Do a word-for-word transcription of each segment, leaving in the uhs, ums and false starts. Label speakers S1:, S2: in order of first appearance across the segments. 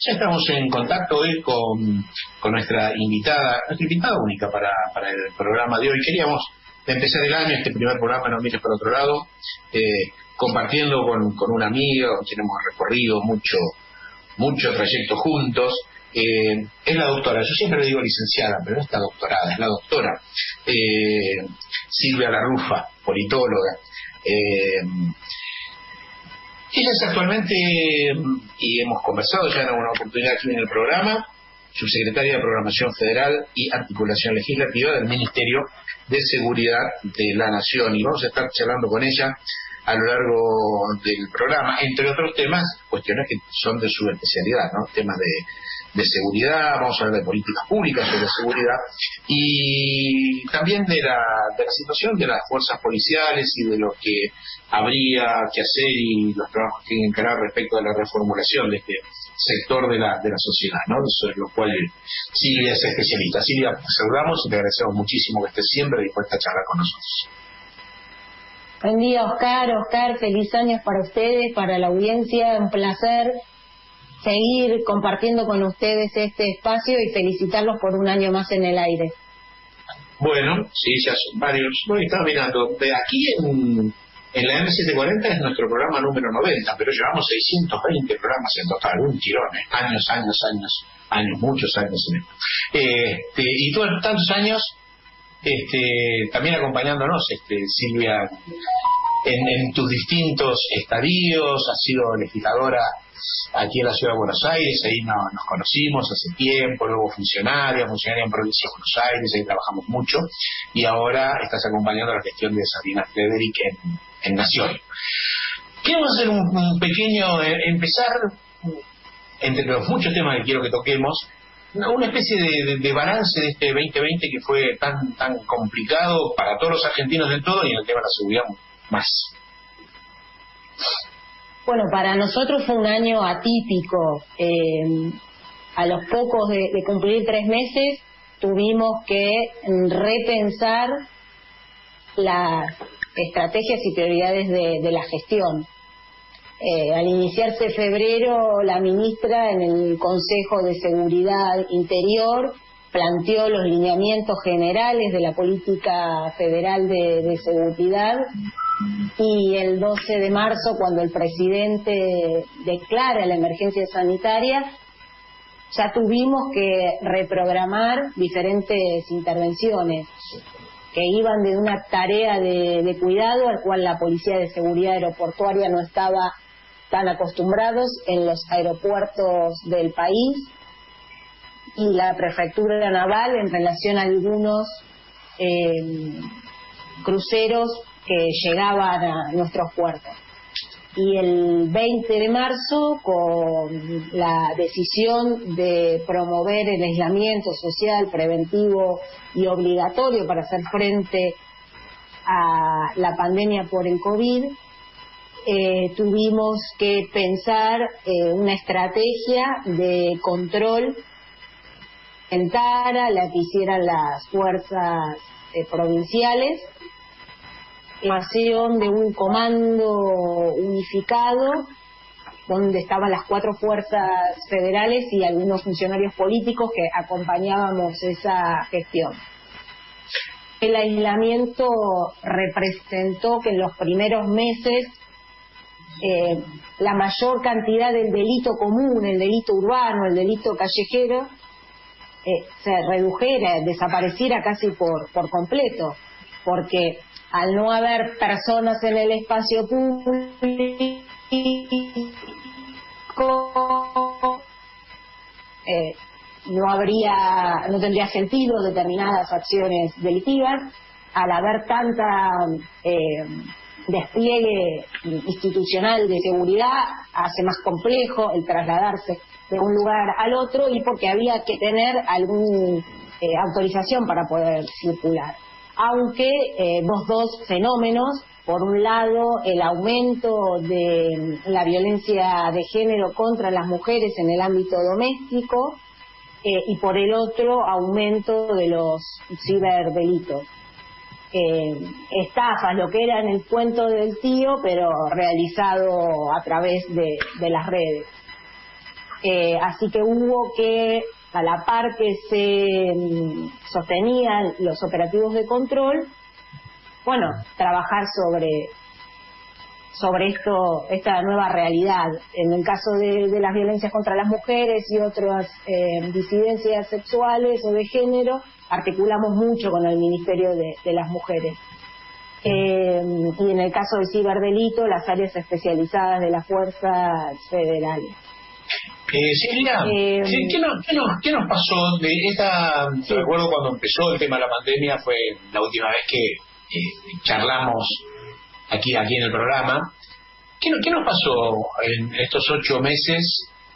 S1: Ya estamos en contacto hoy con, con nuestra invitada, nuestra invitada única para, para el programa de hoy. Queríamos empezar el año, este primer programa, No mires por otro lado, eh, compartiendo con, con una amiga con quien hemos recorrido mucho, mucho trayecto juntos. Eh, es la doctora, yo siempre le digo licenciada, pero no está doctorada, es la doctora eh, Silvia Larrufa, politóloga. Eh, ella es actualmente, y hemos conversado ya en alguna oportunidad aquí en el programa, subsecretaria de Programación Federal y Articulación Legislativa del Ministerio de Seguridad de la Nación, y vamos a estar charlando con ella a lo largo del programa, entre otros temas, cuestiones que son de su especialidad, ¿no? Temas de, de seguridad, vamos a hablar de políticas públicas sobre seguridad, y también de la, de la situación de las fuerzas policiales y de lo que habría que hacer y los trabajos que hay que encarar respecto a la reformulación de este sector de la, de la sociedad, ¿no? Eso es lo cual Silvia es especialista. Silvia, te saludamos y te agradecemos muchísimo que estés siempre dispuesta a charlar con nosotros.
S2: Buen día, Oscar. Oscar, feliz años para ustedes, para la audiencia. Un placer seguir compartiendo con ustedes este espacio y felicitarlos por un año más en el aire.
S1: Bueno, sí, ya son varios. Bueno, estaba mirando, de aquí en, en la M setecientos cuarenta es nuestro programa número noventa, pero llevamos seiscientos veinte programas en total, un tirón, ¿eh? años, años, años, años, muchos años. Este, y todos tantos años Este, también acompañándonos, este, Silvia, en, en tus distintos estadios. Has sido legisladora aquí en la Ciudad de Buenos Aires, ahí no, nos conocimos hace tiempo, luego funcionaria, funcionaria en Provincia de Buenos Aires, ahí trabajamos mucho, y ahora estás acompañando la gestión de Sabrina Frederick en, en Nación. Quiero hacer un, un pequeño, eh, empezar, entre los muchos temas que quiero que toquemos, una especie de, de, de balance de este veinte veinte que fue tan tan complicado para todos los argentinos en todo, y en el tema de la seguridad más.
S2: Bueno, para nosotros fue un año atípico. Eh, a los pocos de, de cumplir tres meses tuvimos que repensar las estrategias y prioridades de, de la gestión. Eh, al iniciarse febrero, la ministra en el Consejo de Seguridad Interior planteó los lineamientos generales de la política federal de, de seguridad, y el doce de marzo, cuando el presidente declara la emergencia sanitaria, ya tuvimos que reprogramar diferentes intervenciones que iban de una tarea de, de cuidado al cual la Policía de Seguridad Aeroportuaria no estaba tan acostumbrados en los aeropuertos del país, y la Prefectura Naval en relación a algunos eh, cruceros que llegaban a nuestros puertos. Y el veinte de marzo, con la decisión de promover el aislamiento social preventivo y obligatorio para hacer frente a la pandemia por el COVID, Eh, tuvimos que pensar eh, una estrategia de control en Tara, la que hicieran las fuerzas eh, provinciales, formación de un comando unificado donde estaban las cuatro fuerzas federales y algunos funcionarios políticos que acompañábamos esa gestión. El aislamiento representó que en los primeros meses Eh, la mayor cantidad del delito común, el delito urbano, el delito callejero, eh, se redujera, desapareciera casi por, por completo, porque al no haber personas en el espacio público, eh, no habría, no tendría sentido determinadas acciones delictivas. Al haber tanta eh, despliegue institucional de seguridad, hace más complejo el trasladarse de un lugar al otro, y porque había que tener alguna eh, autorización para poder circular. Aunque eh, los dos fenómenos, por un lado el aumento de la violencia de género contra las mujeres en el ámbito doméstico, eh, y por el otro aumento de los ciberdelitos. Eh, estafas, lo que era en el cuento del tío, pero realizado a través de, de las redes. Eh, así que hubo que, a la par que se mm, sostenían los operativos de control, bueno, trabajar sobre sobre esto, esta nueva realidad. En el caso de, de las violencias contra las mujeres y otras eh, disidencias sexuales o de género, articulamos mucho con el Ministerio de, de las Mujeres. Eh, y en el caso del ciberdelito, las áreas especializadas de las fuerzas federales.
S1: Eh, Silvia,
S2: eh,
S1: ¿qué, qué, nos, qué, nos, ¿qué nos pasó de esta? Sí. Recuerdo cuando empezó el tema de la pandemia, fue la última vez que eh, charlamos aquí aquí en el programa. ¿Qué, ¿Qué nos pasó en estos ocho meses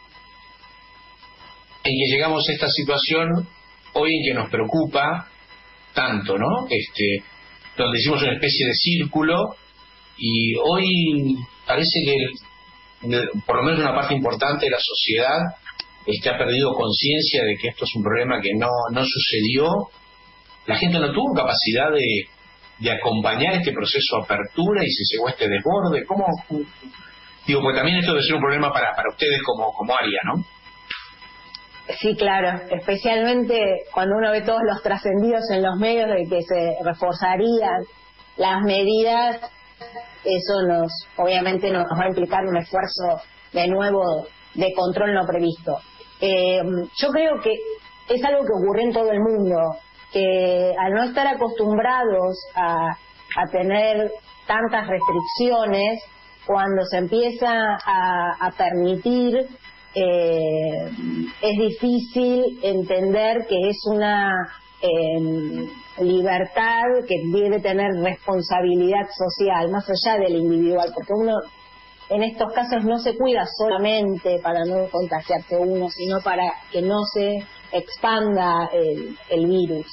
S1: en que llegamos a esta situación hoy en que nos preocupa tanto, ¿no? Este, donde hicimos una especie de círculo y hoy parece que el, por lo menos una parte importante de la sociedad este, ha perdido conciencia de que esto es un problema que no, no sucedió. La gente no tuvo capacidad de de acompañar este proceso de apertura y se llegó a este desborde. ¿Cómo? Digo, pues también esto debe ser un problema para, para ustedes como, como área, ¿no?
S2: Sí, claro, especialmente cuando uno ve todos los trascendidos en los medios de que se reforzarían las medidas, eso nos, obviamente nos va a implicar un esfuerzo de nuevo de control no previsto. Eh, yo creo que es algo que ocurre en todo el mundo, que al no estar acostumbrados a, a tener tantas restricciones, cuando se empieza a, a permitir, eh, es difícil entender que es una eh, libertad que debe tener responsabilidad social, más allá del individual, porque uno en estos casos no se cuida solamente para no contagiarse uno, sino para que no se expanda el, el virus.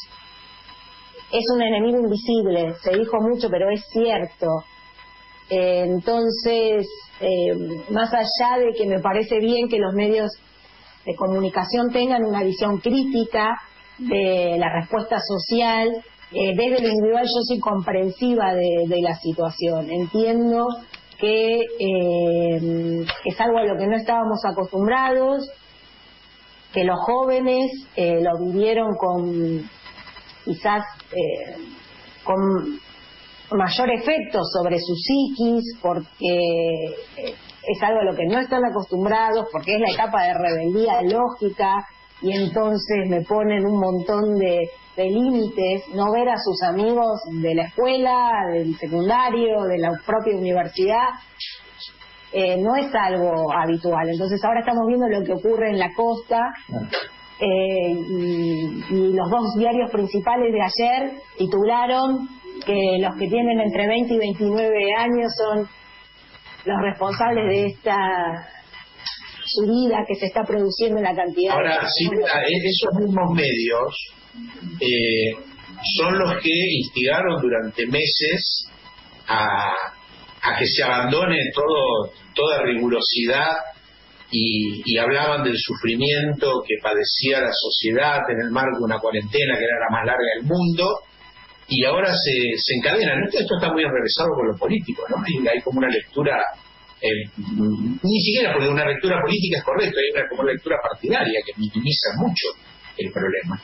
S2: Es un enemigo invisible, se dijo mucho, pero es cierto. Eh, entonces, eh, más allá de que me parece bien que los medios de comunicación tengan una visión crítica de la respuesta social, eh, desde lo individual yo soy comprensiva de, de la situación. Entiendo que eh, es algo a lo que no estábamos acostumbrados, que los jóvenes eh, lo vivieron con quizás eh, con mayor efecto sobre su psiquis, porque eh, es algo a lo que no están acostumbrados, porque es la etapa de rebeldía lógica, y entonces me ponen un montón de, de límites. No ver a sus amigos de la escuela, del secundario, de la propia universidad, eh, no es algo habitual. Entonces ahora estamos viendo lo que ocurre en la costa, eh, y, y los dos diarios principales de ayer titularon que los que tienen entre veinte y veintinueve años son los responsables de esta subida que se está produciendo en la cantidad.
S1: Ahora,
S2: de...
S1: sí, esos mismos medios eh, son los que instigaron durante meses a, a que se abandone todo, toda rigurosidad y, y hablaban del sufrimiento que padecía la sociedad en el marco de una cuarentena que era la más larga del mundo, y ahora se, se encadenan. Esto está muy enrevesado con lo político, ¿no? Hay, hay como una lectura, eh, ni siquiera porque una lectura política es correcta, hay una como lectura partidaria que minimiza mucho el problema.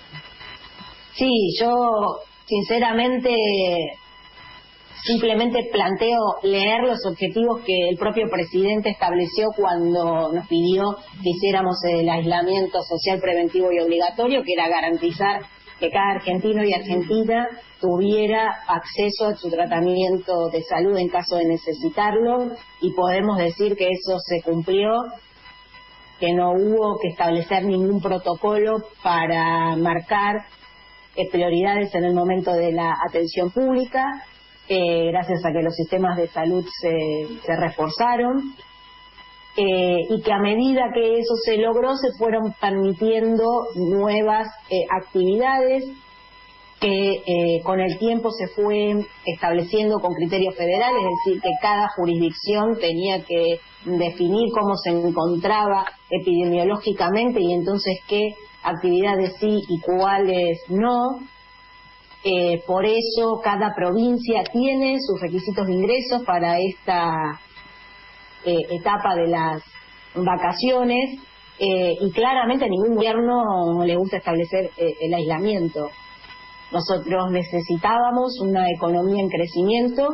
S2: Sí, yo sinceramente simplemente planteo leer los objetivos que el propio presidente estableció cuando nos pidió que hiciéramos el aislamiento social preventivo y obligatorio, que era garantizar que cada argentino y argentina tuviera acceso a su tratamiento de salud en caso de necesitarlo, y podemos decir que eso se cumplió, que no hubo que establecer ningún protocolo para marcar eh, prioridades en el momento de la atención pública, eh, gracias a que los sistemas de salud se, se reforzaron. Eh, y que a medida que eso se logró se fueron permitiendo nuevas eh, actividades que eh, con el tiempo se fue estableciendo con criterios federales, es decir, que cada jurisdicción tenía que definir cómo se encontraba epidemiológicamente y entonces qué actividades sí y cuáles no. Eh, por eso cada provincia tiene sus requisitos de ingresos para esta Eh, etapa de las vacaciones, eh, y claramente a ningún gobierno le gusta establecer eh, el aislamiento. Nosotros necesitábamos una economía en crecimiento,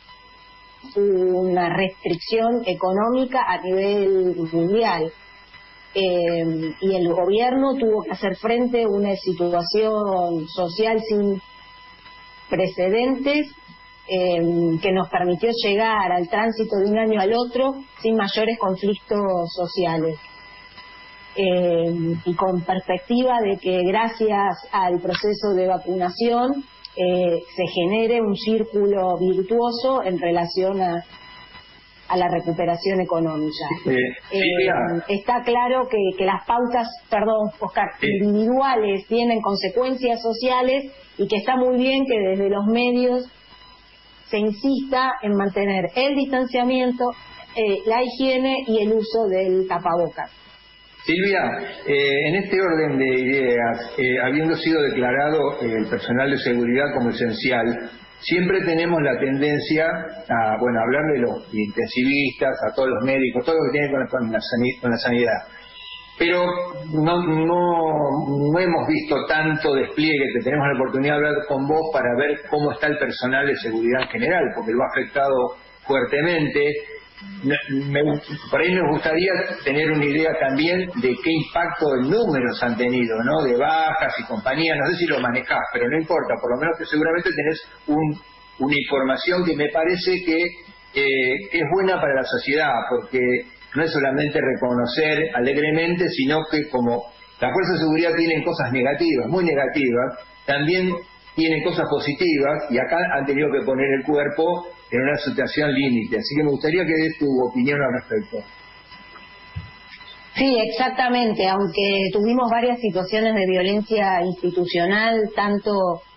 S2: una restricción económica a nivel mundial. Eh, y el gobierno tuvo que hacer frente a una situación social sin precedentes eh, que nos permitió llegar al tránsito de un año al otro sin mayores conflictos sociales. Eh, y con perspectiva de que gracias al proceso de vacunación eh, se genere un círculo virtuoso en relación a a la recuperación económica.
S3: Eh,
S2: eh,
S3: sí,
S2: está claro que, que las pautas, perdón, Oscar,
S3: sí.
S2: individuales tienen consecuencias sociales y que está muy bien que desde los medios se insista en mantener el distanciamiento, eh, la higiene y el uso del tapabocas.
S3: Silvia, eh, en este orden de ideas, eh, habiendo sido declarado eh, el personal de seguridad como esencial, siempre tenemos la tendencia a, bueno, hablar de los intensivistas, a todos los médicos, todo lo que tiene con la, con la, sanidad, con la sanidad. Pero no, no, no hemos visto tanto despliegue, que tenemos la oportunidad de hablar con vos para ver cómo está el personal de seguridad en general, porque lo ha afectado fuertemente. Me, por ahí nos gustaría tener una idea también de qué impacto en números han tenido, ¿no? De bajas y compañías, no sé si lo manejás, pero no importa, por lo menos que seguramente tenés un, una información que me parece que, eh, que es buena para la sociedad, porque no es solamente reconocer alegremente, sino que como las fuerzas de seguridad tienen cosas negativas, muy negativas, también tienen cosas positivas, y acá han tenido que poner el cuerpo en una situación límite, así que me gustaría que des tu opinión al respecto.
S2: Sí, exactamente, aunque tuvimos varias situaciones de violencia institucional, tanto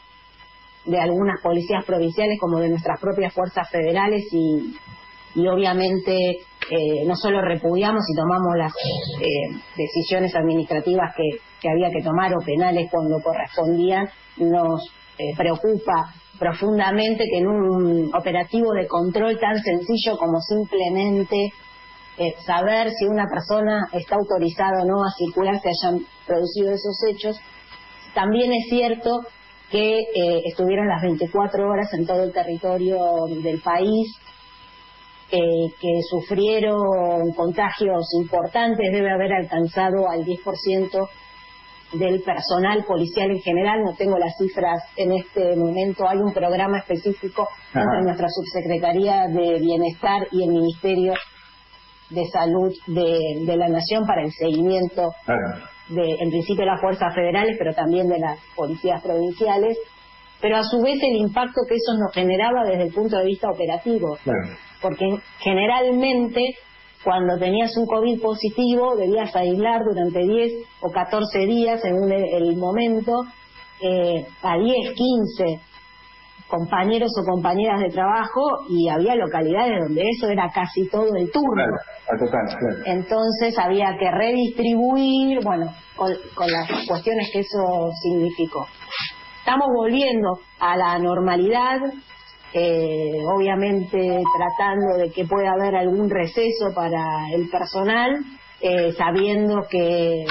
S2: de algunas policías provinciales como de nuestras propias fuerzas federales, y, y obviamente eh, no solo repudiamos y tomamos las eh, decisiones administrativas que, que había que tomar o penales cuando correspondían, nos eh, preocupa profundamente que en un operativo de control tan sencillo como simplemente eh, saber si una persona está autorizada o no a circular se hayan producido esos hechos. También es cierto que eh, estuvieron las veinticuatro horas en todo el territorio del país, eh, que sufrieron contagios importantes, debe haber alcanzado al diez por ciento del personal policial en general. No tengo las cifras en este momento. Hay un programa específico Ajá. entre nuestra Subsecretaría de Bienestar y el Ministerio de Salud de, de la Nación para el seguimiento Ajá. de, en principio, las fuerzas federales, pero también de las policías provinciales, pero a su vez el impacto que eso nos generaba desde el punto de vista operativo, Ajá. porque generalmente cuando tenías un COVID positivo debías aislar durante diez o catorce días, según el, el momento, eh, a diez, quince compañeros o compañeras de trabajo, y había localidades donde eso era casi todo el turno.
S3: Claro, a total, claro.
S2: Entonces había que redistribuir, bueno, con, con las cuestiones que eso significó. Estamos volviendo a la normalidad. Eh, obviamente tratando de que pueda haber algún receso para el personal, eh, sabiendo que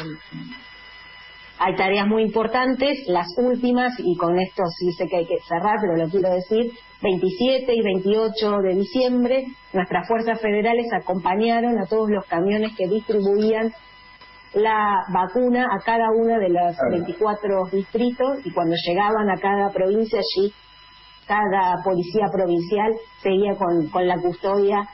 S2: hay tareas muy importantes. Las últimas, y con esto sí sé que hay que cerrar, pero lo quiero decir, veintisiete y veintiocho de diciembre, nuestras fuerzas federales acompañaron a todos los camiones que distribuían la vacuna a cada uno de los veinticuatro distritos, y cuando llegaban a cada provincia, allí cada policía provincial seguía con, con la custodia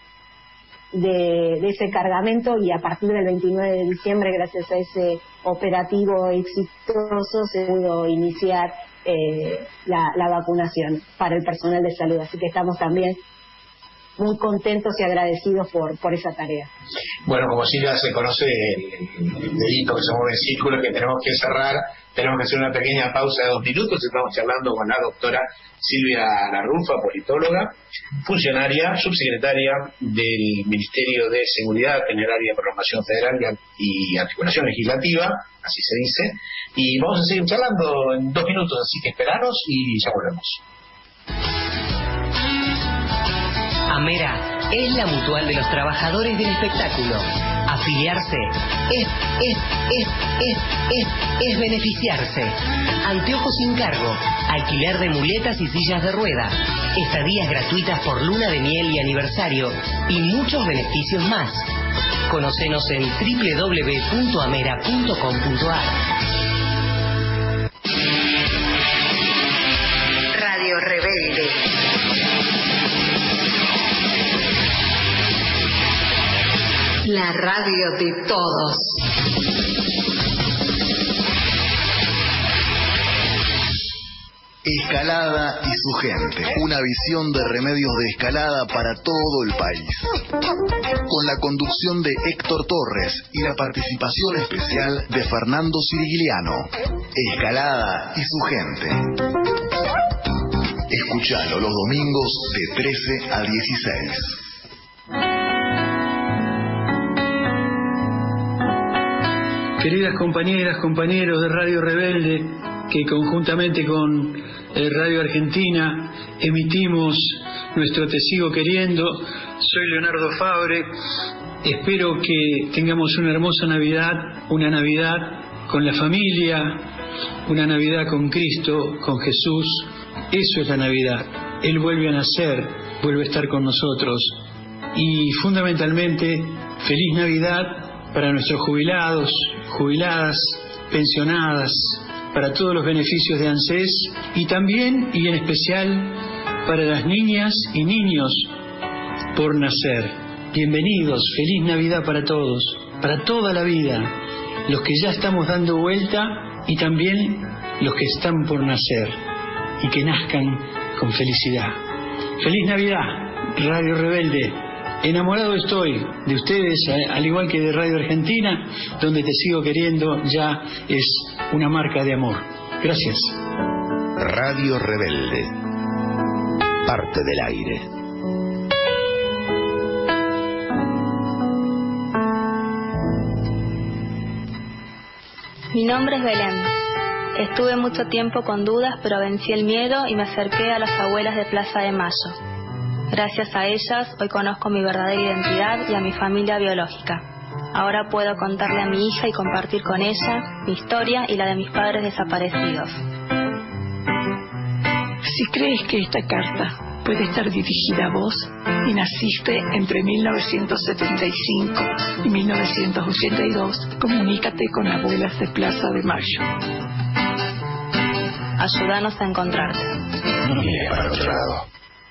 S2: de, de ese cargamento, y a partir del veintinueve de diciembre, gracias a ese operativo exitoso, se pudo iniciar eh, la, la vacunación para el personal de salud. Así que estamos también muy contentos y agradecidos por, por esa tarea.
S1: Bueno, como Silvia se conoce el, el dedito que se mueve en círculo, que tenemos que cerrar, tenemos que hacer una pequeña pausa de dos minutos. Estamos charlando con la doctora Silvia Larrunfa, politóloga, funcionaria, subsecretaria del Ministerio de Seguridad en el área de Programación Federal y Articulación Legislativa, así se dice, y vamos a seguir charlando en dos minutos, así que esperanos y ya volvemos.
S4: AMERA es la mutual de los trabajadores del espectáculo. Afiliarse es, es, es, es, es, es beneficiarse. Anteojos sin cargo, alquiler de muletas y sillas de rueda, estadías gratuitas por luna de miel y aniversario y muchos beneficios más. Conocenos en doble u doble u doble u punto amera punto com punto a r. Radio Rebelde. La radio de todos.
S5: Escalada y su gente, una visión de remedios de escalada para todo el país. Con la conducción de Héctor Torres y la participación especial de Fernando Sirigliano. Escalada y su gente. Escuchalo los domingos de trece a dieciséis.
S6: Queridas compañeras, compañeros de Radio Rebelde, que conjuntamente con eh, Radio Argentina emitimos nuestro Te Sigo Queriendo. Soy Leonardo Fabre. Espero que tengamos una hermosa Navidad, una Navidad con la familia, una Navidad con Cristo, con Jesús. Eso es la Navidad. Él vuelve a nacer, vuelve a estar con nosotros. Y fundamentalmente, feliz Navidad para nuestros jubilados, jubiladas, pensionadas, para todos los beneficios de ANSES y también y en especial para las niñas y niños por nacer. Bienvenidos, feliz Navidad para todos, para toda la vida, los que ya estamos dando vuelta y también los que están por nacer y que nazcan con felicidad. Feliz Navidad, Radio Rebelde. Enamorado estoy de ustedes, al igual que de Radio Argentina, donde Te Sigo Queriendo ya es una marca de amor. Gracias.
S5: Radio Rebelde, parte del aire.
S7: Mi nombre es Belén. Estuve mucho tiempo con dudas, pero vencí el miedo y me acerqué a las abuelas de Plaza de Mayo. Gracias a ellas, hoy conozco mi verdadera identidad y a mi familia biológica. Ahora puedo contarle a mi hija y compartir con ella mi historia y la de mis padres desaparecidos.
S8: Si crees que esta carta puede estar dirigida a vos y naciste entre mil novecientos setenta y cinco y mil novecientos ochenta y dos, comunícate con Abuelas de Plaza de Mayo.
S7: Ayúdanos a encontrarte.
S5: No mires para otro lado.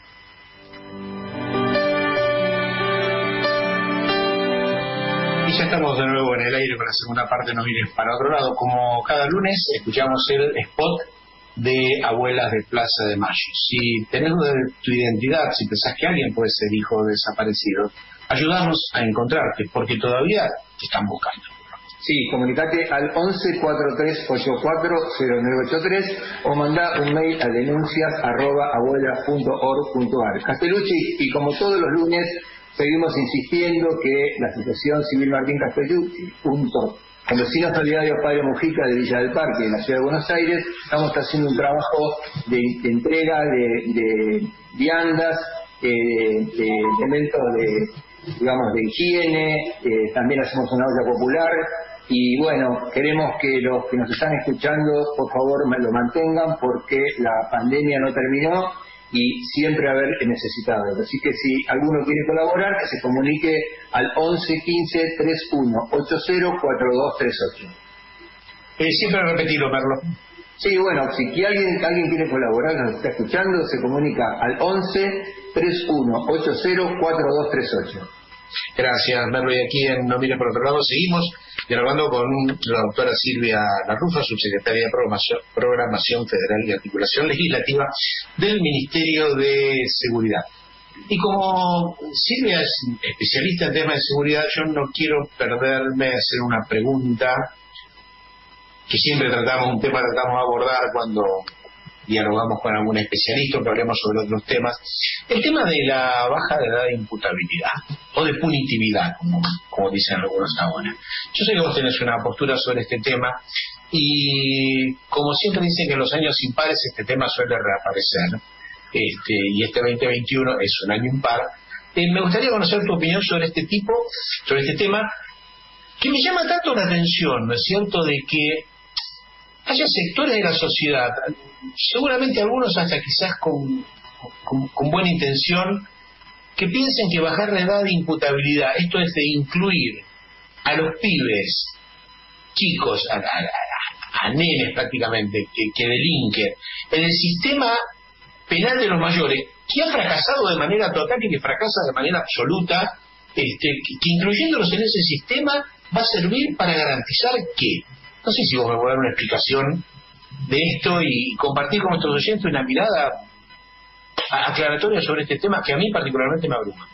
S1: Y ya estamos de nuevo en el aire con la segunda parte, No mires para otro lado. Como cada lunes, escuchamos el spot de Abuelas de Plaza de Mayo. Si tenés duda de tu identidad, si pensás que alguien puede ser hijo desaparecido, ayúdanos a encontrarte, porque todavía te están buscando.
S3: Sí, comunicate al once cuarenta y tres ochenta y cuatro cero nueve ochenta y tres o mandá un mail a denuncias arroba abuelas punto org punto a r. Castellucci, y como todos los lunes, seguimos insistiendo que la Asociación Civil Martín Castellucci, junto con Vecinos Solidarios Padre Mujica de Villa del Parque, en la Ciudad de Buenos Aires, estamos haciendo un trabajo de, de entrega de, de viandas, eh, de, de elementos de, digamos, de higiene, eh, también hacemos una olla popular. Y bueno, queremos que los que nos están escuchando, por favor, me lo mantengan, porque la pandemia no terminó y siempre haber necesitados. Así que si alguno quiere colaborar, que se comunique al once quince treinta y uno ochenta cuarenta y dos treinta y ocho.
S1: Eh, siempre repetirlo, Merlo.
S3: Sí, bueno, si alguien, alguien quiere colaborar, nos está escuchando, se comunica al once treinta y uno ochenta cuarenta y dos treinta y ocho.
S1: Gracias, Merlo. Y aquí en No mires por otro lado seguimos dialogando con la doctora Silvia Larrufa, subsecretaria de Programación, Programación Federal y Articulación Legislativa del Ministerio de Seguridad. Y como Silvia es especialista en temas de seguridad, yo no quiero perderme a hacer una pregunta que siempre tratamos, un tema que tratamos de abordar cuando dialogamos con algún especialista o que hablemos sobre otros temas. El tema de la baja de edad de imputabilidad o de punitividad, como, como dicen algunos ahora. Yo sé que vos tenés una postura sobre este tema y como siempre dicen que en los años impares este tema suele reaparecer, este, y este veinte veintiuno es un año impar. Eh, me gustaría conocer tu opinión sobre este tipo, sobre este tema, que me llama tanto la atención, ¿no es cierto?, de que haya sectores de la sociedad, seguramente algunos hasta quizás con, con, con buena intención, que piensen que bajar la edad de imputabilidad, esto es de incluir a los pibes, chicos, a, a, a, a nenes prácticamente, que, que delinquen, en el sistema penal de los mayores, que ha fracasado de manera total y que fracasa de manera absoluta, este, que, que incluyéndolos en ese sistema va a servir para garantizar que, no sé si vos me podés dar una explicación de esto y compartir con nuestros oyentes una mirada aclaratoria sobre este tema que a mí particularmente me abruma.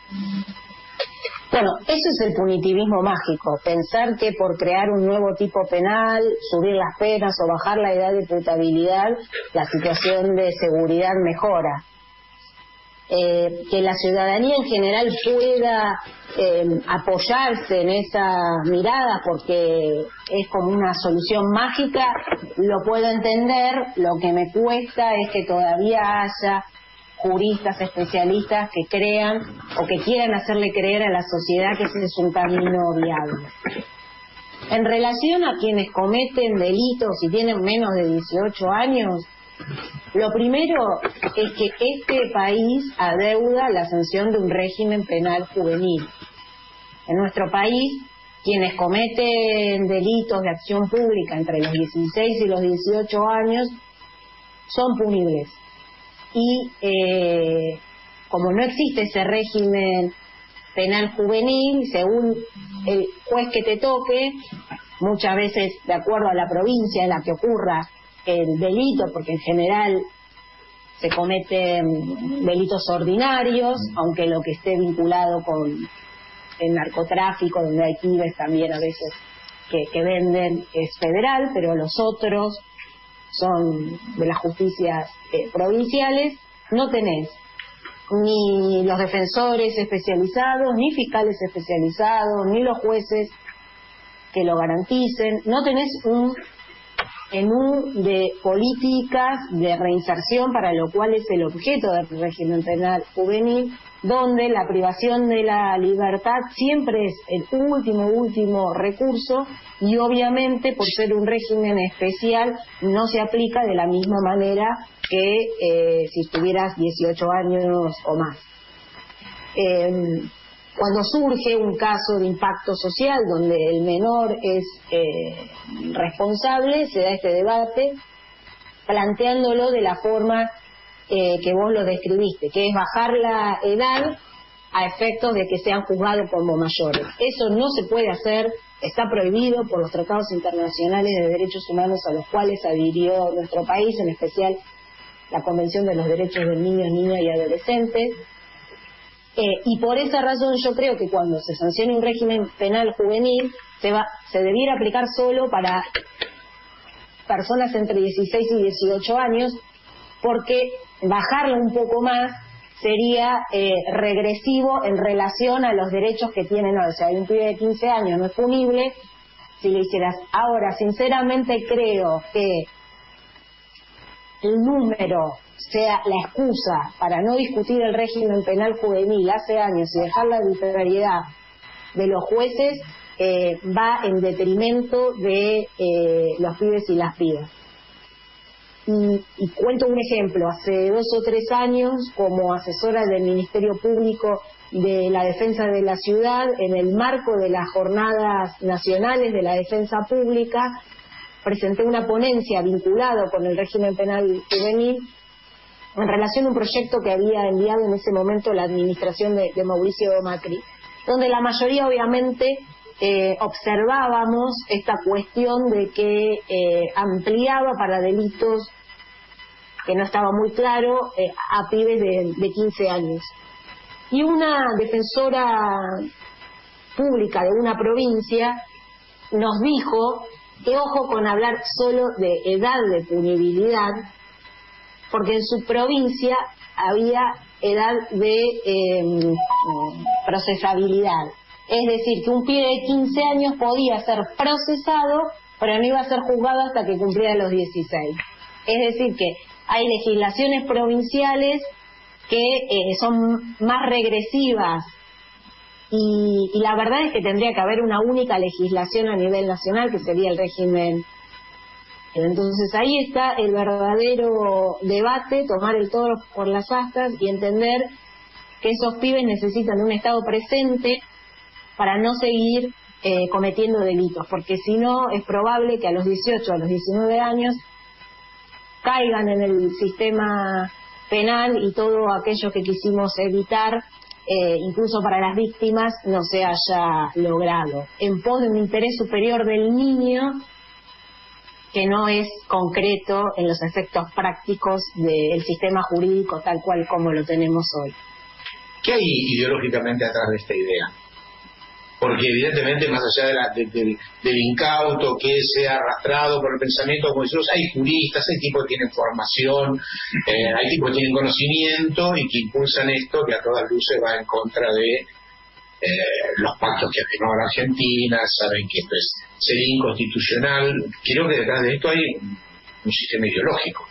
S2: Bueno, eso es el punitivismo mágico, pensar que por crear un nuevo tipo penal, subir las penas o bajar la edad de imputabilidad, la situación de seguridad mejora. Eh, que la ciudadanía en general pueda eh, apoyarse en esa mirada porque es como una solución mágica, lo puedo entender. Lo que me cuesta es que todavía haya juristas, especialistas que crean o que quieran hacerle creer a la sociedad que ese es un camino viable. En relación a quienes cometen delitos y tienen menos de dieciocho años, lo primero es que este país adeuda la sanción de un régimen penal juvenil. En nuestro país, quienes cometen delitos de acción pública entre los dieciséis y los dieciocho años son punibles. Y eh, como no existe ese régimen penal juvenil, según el juez que te toque, muchas veces de acuerdo a la provincia en la que ocurra el delito, porque en general se cometen delitos ordinarios, aunque lo que esté vinculado con el narcotráfico, donde hay pibes también a veces que, que venden, es federal, pero los otros son de las justicias eh, provinciales. No tenés ni los defensores especializados, ni fiscales especializados, ni los jueces que lo garanticen. No tenés un menú de políticas de reinserción, para lo cual es el objeto del régimen penal juvenil, donde la privación de la libertad siempre es el último, último recurso, y obviamente por ser un régimen especial no se aplica de la misma manera que eh, si tuvieras dieciocho años o más. Eh, Cuando surge un caso de impacto social donde el menor es eh, responsable, se da este debate planteándolo de la forma eh, que vos lo describiste, que es bajar la edad a efectos de que sean juzgados como mayores. Eso no se puede hacer, está prohibido por los tratados internacionales de derechos humanos a los cuales adhirió nuestro país, en especial la Convención de los Derechos de Niños, Niñas y Adolescentes. Eh, y por esa razón yo creo que cuando se sancione un régimen penal juvenil se va, se debiera aplicar solo para personas entre dieciséis y dieciocho años, porque bajarlo un poco más sería eh, regresivo en relación a los derechos que tienen ahora. O sea, hay un pibe de quince años, no es punible si le hicieras. Ahora, sinceramente creo que el número sea la excusa para no discutir el régimen penal juvenil hace años y dejar la arbitrariedad de los jueces, eh, va en detrimento de eh, los pibes y las pibas. Y, y cuento un ejemplo. Hace dos o tres años, como asesora del Ministerio Público de la Defensa de la Ciudad, en el marco de las Jornadas Nacionales de la Defensa Pública, presenté una ponencia vinculada con el régimen penal juvenil en relación a un proyecto que había enviado en ese momento la administración de, de Mauricio Macri, donde la mayoría obviamente eh, observábamos esta cuestión de que eh, ampliaba para delitos que no estaba muy claro eh, a pibes de, de quince años. Y una defensora pública de una provincia nos dijo que ojo con hablar solo de edad de punibilidad, porque en su provincia había edad de eh, procesabilidad. Es decir, que un pibe de quince años podía ser procesado, pero no iba a ser juzgado hasta que cumpliera los dieciséis. Es decir, que hay legislaciones provinciales que eh, son más regresivas y, y la verdad es que tendría que haber una única legislación a nivel nacional, que sería el régimen. Entonces ahí está el verdadero debate, tomar el toro por las astas y entender que esos pibes necesitan de un Estado presente para no seguir eh, cometiendo delitos, porque si no es probable que a los dieciocho, a los diecinueve años caigan en el sistema penal y todo aquello que quisimos evitar, eh, incluso para las víctimas, no se haya logrado, en pos de un interés superior del niño que no es concreto en los efectos prácticos del sistema jurídico tal cual como lo tenemos hoy.
S1: ¿Qué hay ideológicamente atrás de esta idea? Porque evidentemente, más allá de la, de, de, del incauto que sea arrastrado por el pensamiento, como decimos, hay juristas, hay tipos que tienen formación, eh, hay tipos que tienen conocimiento y que impulsan esto que a todas luces va en contra de Eh, los pactos que firmó la Argentina, saben que esto es sería inconstitucional. Creo que detrás de esto hay un, un sistema ideológico.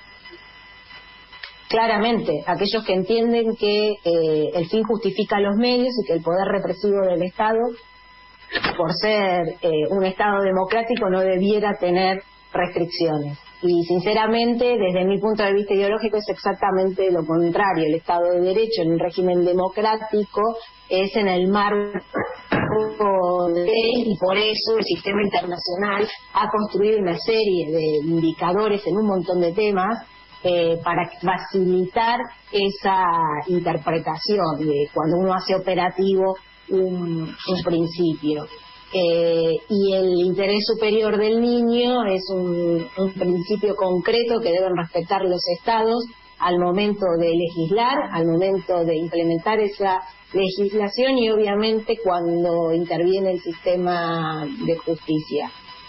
S2: Claramente, aquellos que entienden que eh, el fin justifica los medios y que el poder represivo del Estado, por ser eh, un Estado democrático, no debiera tener restricciones. Y sinceramente, desde mi punto de vista ideológico, es exactamente lo contrario. El Estado de Derecho en un régimen democrático es en el marco de ley, y por eso el sistema internacional ha construido una serie de indicadores en un montón de temas eh, para facilitar esa interpretación de cuando uno hace operativo un, un principio. Eh, y el interés superior del niño es un, un principio concreto que deben respetar los estados al momento de legislar, al momento de implementar esa legislación y obviamente cuando interviene el sistema de justicia.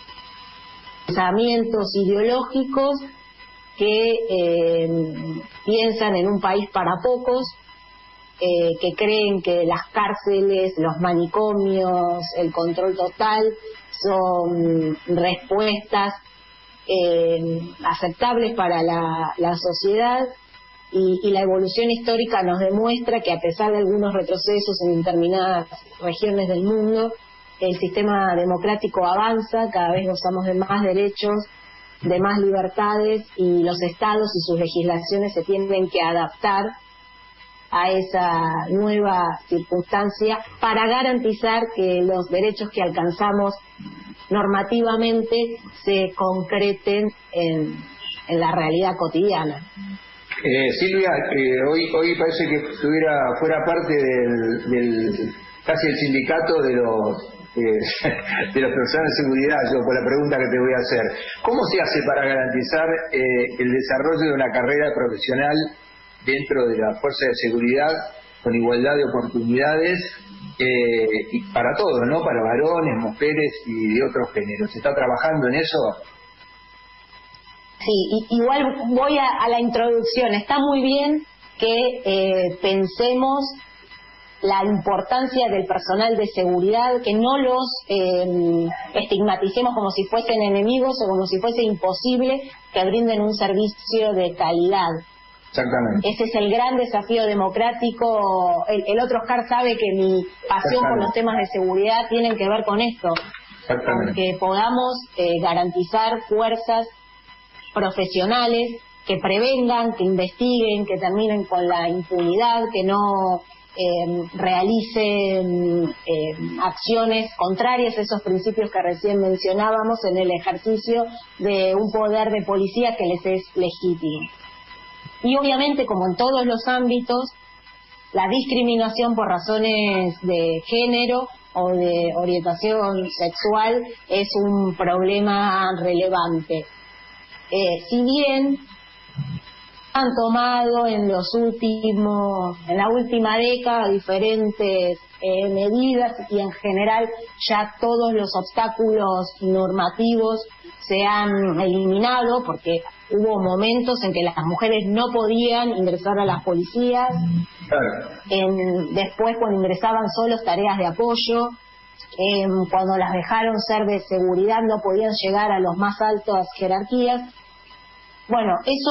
S2: Pensamientos ideológicos que eh, piensan en un país para pocos, Eh, que creen que las cárceles, los manicomios, el control total son respuestas eh, aceptables para la, la sociedad y, y la evolución histórica nos demuestra que a pesar de algunos retrocesos en determinadas regiones del mundo, el sistema democrático avanza, cada vez gozamos de más derechos, de más libertades y los estados y sus legislaciones se tienen que adaptar a esa nueva circunstancia para garantizar que los derechos que alcanzamos normativamente se concreten en, en la realidad cotidiana.
S3: Eh, Silvia, eh, hoy hoy parece que estuviera fuera parte del, del casi el sindicato de los eh, de los personal de seguridad, yo por la pregunta que te voy a hacer. ¿Cómo se hace para garantizar eh, el desarrollo de una carrera profesional dentro de la fuerza de seguridad con igualdad de oportunidades eh, y para todos, ¿no? Para varones, mujeres y de otros géneros. ¿Se está trabajando en eso?
S2: Sí, y, igual voy a, a la introducción. Está muy bien que eh, pensemos la importancia del personal de seguridad, que no los eh, estigmaticemos como si fuesen enemigos o como si fuese imposible que brinden un servicio de calidad.
S3: Exactamente.
S2: Ese es el gran desafío democrático. El, el otro Oscar sabe que mi pasión por los temas de seguridad tienen que ver con esto, con que podamos eh, garantizar fuerzas profesionales que prevengan, que investiguen, que terminen con la impunidad, que no eh, realicen eh, acciones contrarias a esos principios que recién mencionábamos en el ejercicio de un poder de policía que les es legítimo. Y obviamente, como en todos los ámbitos, la discriminación por razones de género o de orientación sexual es un problema relevante. Eh, si bien han tomado en los últimos, en la última década diferentes eh, medidas y en general ya todos los obstáculos normativos se han eliminado, porque hubo momentos en que las mujeres no podían ingresar a las policías, en, después cuando ingresaban solos tareas de apoyo, eh, cuando las dejaron ser de seguridad no podían llegar a las más altas jerarquías. Bueno, eso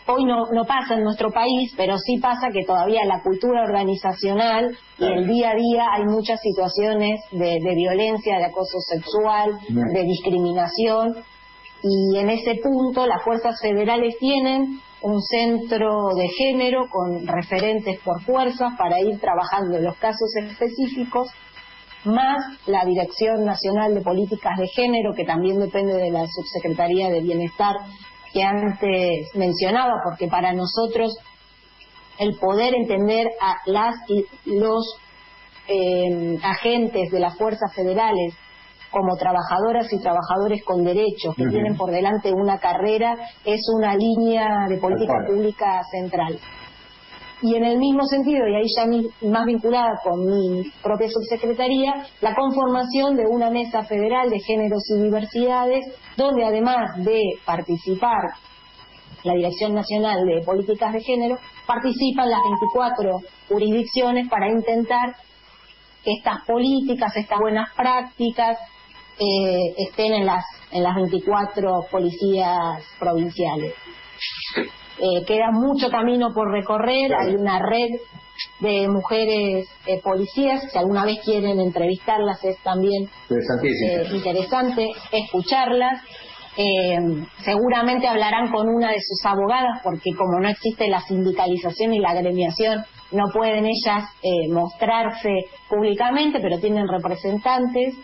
S2: hoy no, no pasa en nuestro país, pero sí pasa que todavía la cultura organizacional y el día a día hay muchas situaciones de, de violencia, de acoso sexual, de discriminación, y en ese punto las fuerzas federales tienen un centro de género con referentes por fuerzas para ir trabajando en los casos específicos, más la Dirección Nacional de Políticas de Género, que también depende de la Subsecretaría de Bienestar que antes mencionaba, porque para nosotros el poder entender a las y los eh, agentes de las fuerzas federales como trabajadoras y trabajadores con derechos que uh-huh. tienen por delante una carrera es una línea de política uh-huh. pública central. Y en el mismo sentido, y ahí ya mi, más vinculada con mi propia subsecretaría, la conformación de una mesa federal de géneros y diversidades, donde además de participar la Dirección Nacional de Políticas de Género, participan las veinticuatro jurisdicciones para intentar que estas políticas, estas buenas prácticas, eh, estén en las, en las veinticuatro policías provinciales. Eh, queda mucho camino por recorrer, hay una red de mujeres eh, policías, si alguna vez quieren entrevistarlas es también eh, interesante escucharlas. Eh, seguramente hablarán con una de sus abogadas, porque como no existe la sindicalización y la agremiación, no pueden ellas eh, mostrarse públicamente, pero tienen representantes.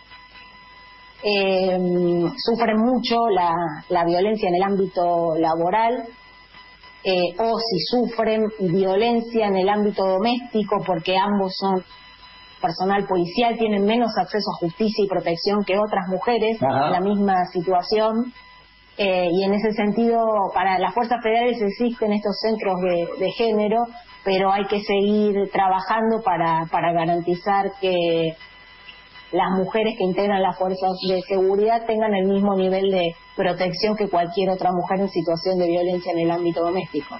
S2: Eh, sufren mucho la, la violencia en el ámbito laboral, eh, o si sufren violencia en el ámbito doméstico, porque ambos son personal policial, tienen menos acceso a justicia y protección que otras mujeres Ajá. en la misma situación. Eh, y en ese sentido, para las fuerzas federales existen estos centros de, de género, pero hay que seguir trabajando para, para garantizar que las mujeres que integran las fuerzas de seguridad tengan el mismo nivel de protección que cualquier otra mujer en situación de violencia en el ámbito doméstico.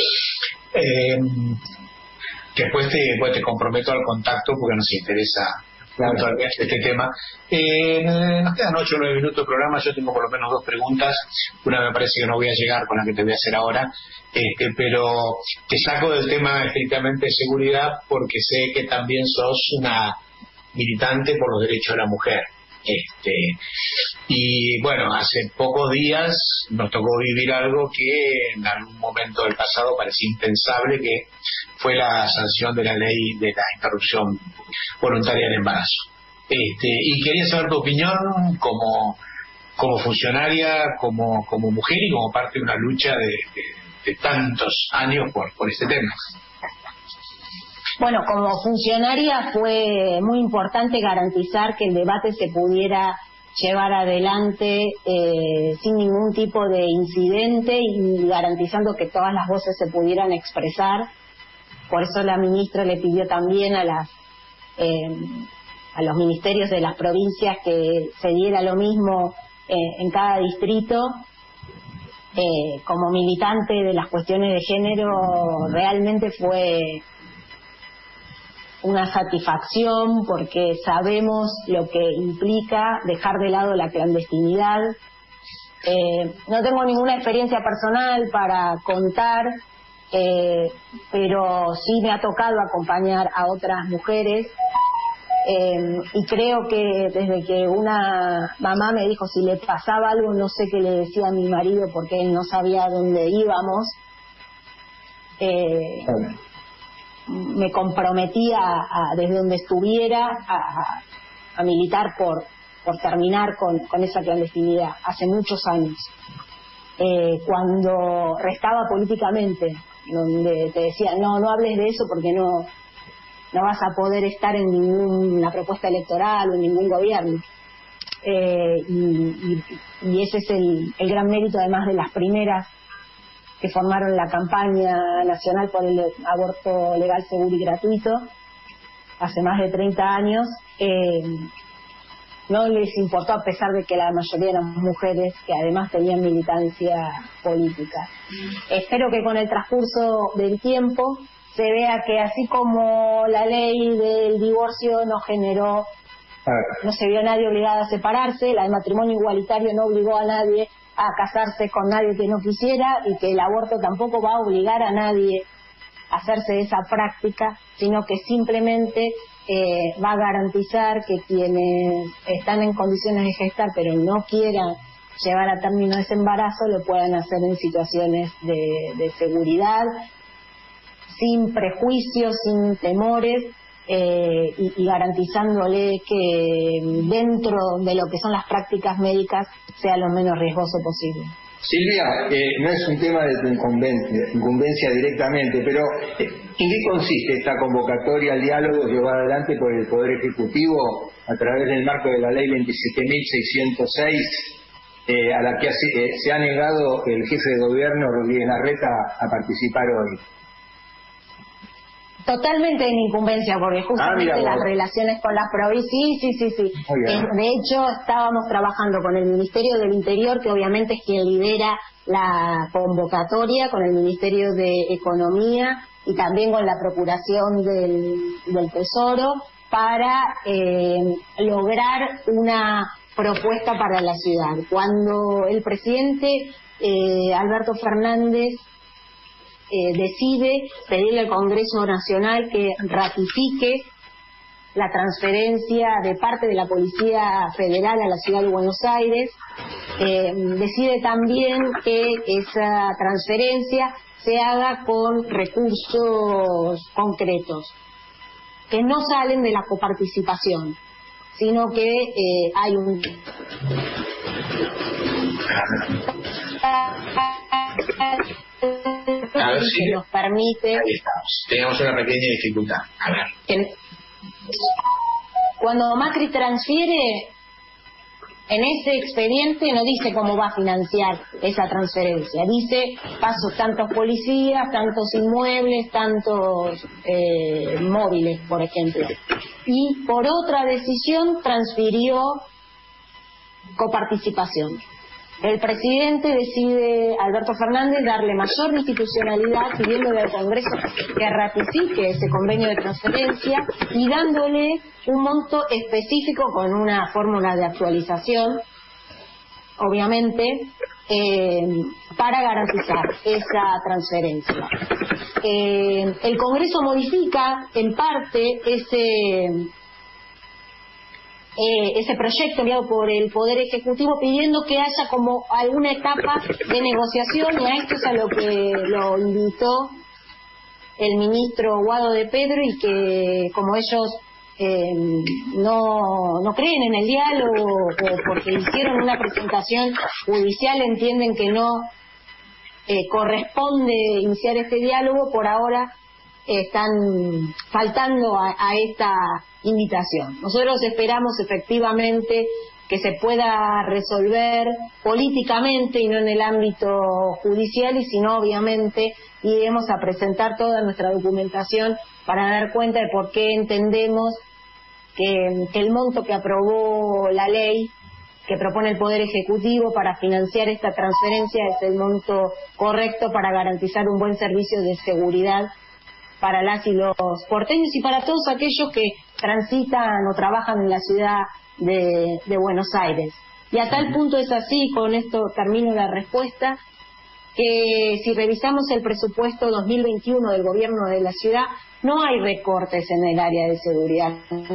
S1: Eh, después te, pues te comprometo al contacto porque nos interesa claro. este tema. Eh, nos quedan ocho o nueve minutos de programa. Yo tengo por lo menos dos preguntas. Una me parece que no voy a llegar con la que te voy a hacer ahora, este, pero te saco del tema estrictamente de seguridad porque sé que también sos una militante por los derechos de la mujer. Este, y bueno, hace pocos días nos tocó vivir algo que en algún momento del pasado parecía impensable, que fue la sanción de la ley de la interrupción voluntaria del embarazo. Este, y quería saber tu opinión como, como funcionaria, como, como mujer y como parte de una lucha de, de, de tantos años por, por este tema.
S2: Bueno, como funcionaria fue muy importante garantizar que el debate se pudiera llevar adelante eh, sin ningún tipo de incidente y garantizando que todas las voces se pudieran expresar. Por eso la ministra le pidió también a las eh, a los ministerios de las provincias que se diera lo mismo eh, en cada distrito. Eh, como militante de las cuestiones de género, realmente fue una satisfacción porque sabemos lo que implica dejar de lado la clandestinidad. Eh, no tengo ninguna experiencia personal para contar, eh, pero sí me ha tocado acompañar a otras mujeres, eh, y creo que desde que una mamá me dijo si le pasaba algo, no sé qué le decía a mi marido porque él no sabía dónde íbamos, eh, me comprometía a, a, desde donde estuviera a, a militar por por terminar con, con esa clandestinidad hace muchos años, eh, cuando restaba políticamente, donde te decía no no hables de eso porque no no vas a poder estar en ninguna propuesta electoral o en ningún gobierno, eh, y, y, y ese es el, el gran mérito, además de las primeras que formaron la campaña nacional por el aborto legal, seguro y gratuito hace más de treinta años. Eh, no les importó, a pesar de que la mayoría eran mujeres que además tenían militancia política. Espero que con el transcurso del tiempo se vea que así como la ley del divorcio no generó, no se vio a nadie obligado a separarse, la del matrimonio igualitario no obligó a nadie a casarse con nadie que no quisiera y que el aborto tampoco va a obligar a nadie a hacerse esa práctica, sino que simplemente eh, va a garantizar que quienes están en condiciones de gestar pero no quieran llevar a término ese embarazo lo puedan hacer en situaciones de, de seguridad, sin prejuicios, sin temores, eh, y, y garantizándole que dentro de lo que son las prácticas médicas sea lo menos riesgoso posible.
S3: Silvia, eh, no es un tema de tu incumbencia, incumbencia directamente, pero eh, ¿en qué consiste esta convocatoria al diálogo llevada adelante por el Poder Ejecutivo a través del marco de la Ley veintisiete mil seiscientos seis, eh, a la que hace, eh, se ha negado el jefe de gobierno, Rodríguez Larreta, a participar hoy?
S2: Totalmente en incumbencia, porque justamente ah, las relaciones con las provincias, sí, sí, sí, sí. Eh, de hecho, estábamos trabajando con el Ministerio del Interior, que obviamente es quien lidera la convocatoria, con el Ministerio de Economía y también con la Procuración del, del Tesoro, para eh, lograr una propuesta para la ciudad. Cuando el presidente eh, Alberto Fernández Eh, decide pedirle al Congreso Nacional que ratifique la transferencia de parte de la Policía Federal a la Ciudad de Buenos Aires, eh, decide también que esa transferencia se haga con recursos concretos, que no salen de la coparticipación, sino que eh, hay un...
S1: A ver si
S2: que nos permite.
S1: Ahí estamos. Teníamos una pequeña dificultad. A ver.
S2: Que, cuando Macri transfiere, en ese expediente no dice cómo va a financiar esa transferencia. Dice paso tantos policías, tantos inmuebles, tantos eh, móviles, por ejemplo. Y por otra decisión transfirió coparticipación. El presidente decide, Alberto Fernández, darle mayor institucionalidad, pidiéndole al Congreso que ratifique ese convenio de transferencia y dándole un monto específico con una fórmula de actualización, obviamente, eh, para garantizar esa transferencia. Eh, el Congreso modifica en parte ese... Eh, ese proyecto enviado por el Poder Ejecutivo pidiendo que haya como alguna etapa de negociación, y a esto es a lo que lo invitó el ministro Guado de Pedro, y que como ellos eh, no, no creen en el diálogo o porque hicieron una presentación judicial entienden que no eh, corresponde iniciar este diálogo, por ahora eh, están faltando a, a esta invitación. Nosotros esperamos efectivamente que se pueda resolver políticamente y no en el ámbito judicial, y si no, obviamente iremos a presentar toda nuestra documentación para dar cuenta de por qué entendemos que, que el monto que aprobó la ley que propone el Poder Ejecutivo para financiar esta transferencia es el monto correcto para garantizar un buen servicio de seguridad para las y los porteños y para todos aquellos que transitan o trabajan en la ciudad de, de Buenos Aires. Y a tal punto es así, con esto termino la respuesta, que si revisamos el presupuesto dos mil veintiuno del gobierno de la ciudad, no hay recortes en el área de seguridad.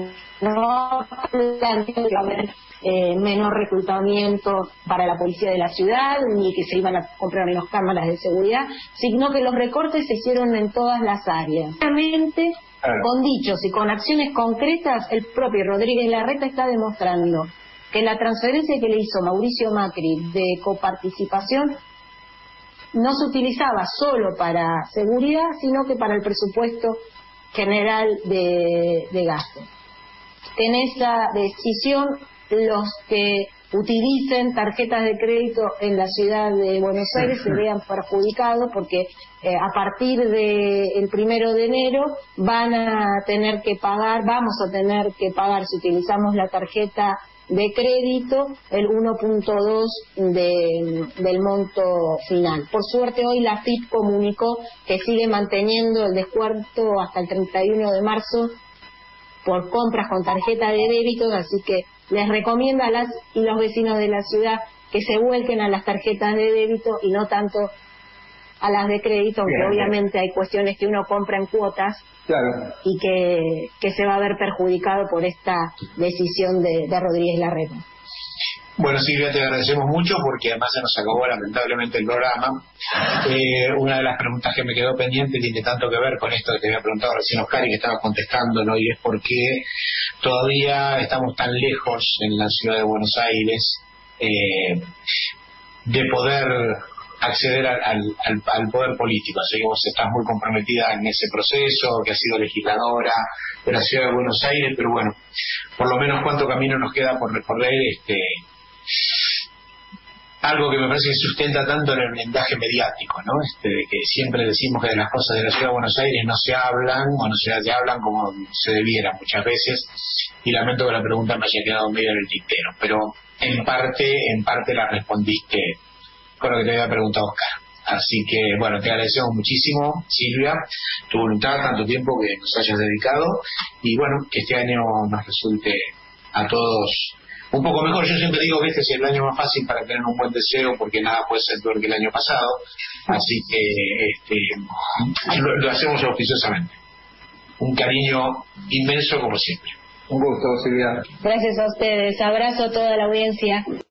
S2: No plantea que va a haber eh, menor reclutamiento para la policía de la ciudad, ni que se iban a comprar menos cámaras de seguridad, sino que los recortes se hicieron en todas las áreas. Realmente, con dichos y con acciones concretas, el propio Rodríguez Larreta está demostrando que la transferencia que le hizo Mauricio Macri de coparticipación no se utilizaba solo para seguridad, sino que para el presupuesto general de, de gasto. En esa decisión, los que utilicen tarjetas de crédito en la ciudad de Buenos Aires se vean perjudicados, porque eh, a partir del primero de enero van a tener que pagar, vamos a tener que pagar, si utilizamos la tarjeta de crédito, el uno punto dos de, del monto final. Por suerte hoy la F I P comunicó que sigue manteniendo el descuento hasta el treinta y uno de marzo por compras con tarjeta de débito, así que les recomiendo a las y los vecinos de la ciudad que se vuelquen a las tarjetas de débito y no tanto a las de crédito, aunque
S3: Bien,
S2: obviamente hay cuestiones que uno compra en cuotas,
S3: claro,
S2: y que, que se va a ver perjudicado por esta decisión de, de Rodríguez Larreta.
S1: Bueno, Silvia, te agradecemos mucho porque además se nos acabó lamentablemente el programa. Eh, una de las preguntas que me quedó pendiente tiene tanto que ver con esto que te había preguntado recién Oscar y que estaba contestando, ¿no? Y es por qué todavía estamos tan lejos en la ciudad de Buenos Aires eh, de poder acceder al, al, al poder político. Así que vos estás muy comprometida en ese proceso, que has sido legisladora de la ciudad de Buenos Aires, pero bueno, por lo menos cuánto camino nos queda por recorrer, este algo que me parece que sustenta tanto en el blindaje mediático, ¿no? Este, de que siempre decimos que de las cosas de la ciudad de Buenos Aires no se hablan, o no se, se hablan como se debiera muchas veces, y lamento que la pregunta me haya quedado medio en el tintero, pero en parte, en parte la respondiste con lo que te había preguntado Oscar. Así que, bueno, te agradecemos muchísimo, Silvia, tu voluntad, tanto tiempo que nos hayas dedicado, y bueno, que este año nos resulte a todos un poco mejor. Yo siempre digo que este es el año más fácil para tener un buen deseo, porque nada puede ser peor que el año pasado, así que este, lo, lo hacemos auspiciosamente. Un cariño inmenso como siempre.
S3: Un gusto, Silvia.
S2: Gracias a ustedes. Abrazo a toda la audiencia.